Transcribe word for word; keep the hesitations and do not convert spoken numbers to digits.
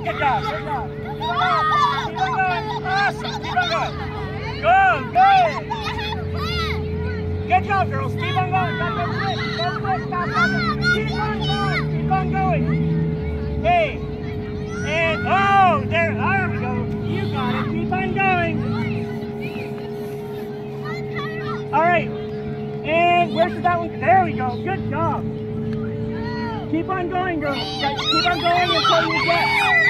Good job, good job. Keep on going, keep on going. Awesome, keep on going. Go, good. Good job, girls. Keep on going. Gotta go quick. Go quick, stop, stop. Keep on going, keep on going. Hey, and oh, there, there we go. You got it. Keep on going. All right. And where's that one? There we go. Good job. Keep on going, girls. Keep on going until you get.